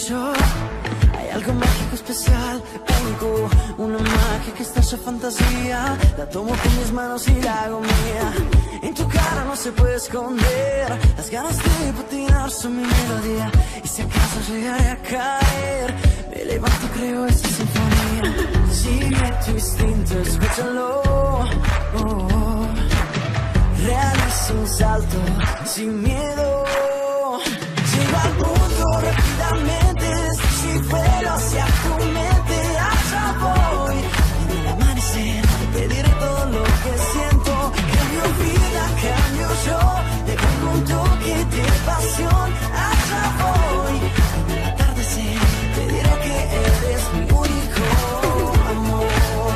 yo. Hay algo mágico, especial, único, una magia que está hecha fantasía. La tomo con mis manos y la hago mía. En tu cara no se puede esconder las ganas de patinar son mi melodía. Y si acaso llegaré a caer, me levanto, creo esta sinfonía. Sigue tu instinto, escúchalo. Oh. Realiza un salto sin miedo. Llego al punto rápidamente, si vuelo hacia tu mente, allá voy. En el amanecer te diré todo lo que siento. Cambio vida, cambio yo, te pongo un toque de pasión, allá voy. En el atardecer te diré que eres mi único amor,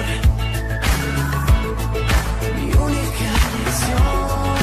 mi única lección.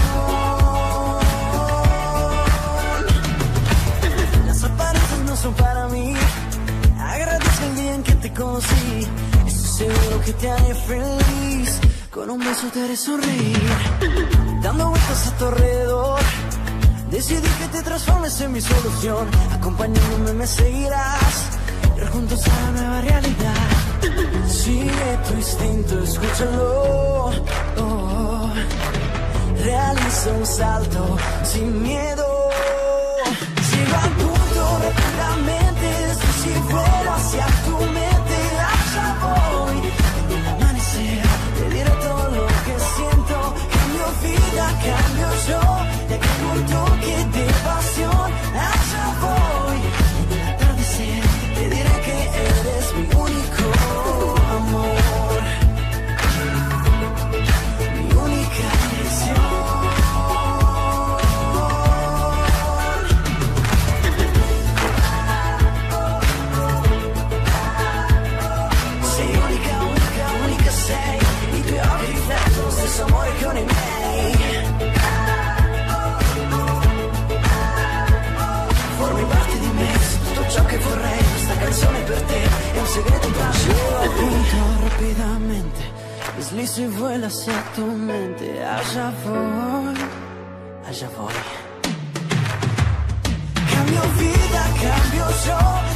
Son para mí. Agradezco el día en que te conocí. Estoy seguro que te haré feliz. Con un beso te haré sonreír. Dando vueltas a tu alrededor, decidí que te transformes en mi solución. Acompañándome me seguirás, ir juntos a la nueva realidad. Sigue tu instinto, escúchalo. Oh. Realiza un salto sin miedo. Sigo al punto rápidamente, si vuelo hacia tu mente, allá voy. En el amanecer te diré todo lo que siento. Cambio vida, cambio yo, te pongo un toque de pasión, allá voy. En el atardecer te diré que eres mi único amor, mi única lección. Amore con i miei, formi parte di me, tutto ciò che vorrei, questa canzone per te è un segreto tra noi. Appunto rápidamente, deslizo y vuelo hacia tu mente, allá voy, allá voy. Cambio vida, cambio yo.